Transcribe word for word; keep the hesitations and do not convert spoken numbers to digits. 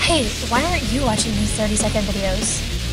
Hey, why aren't you watching these thirty second videos?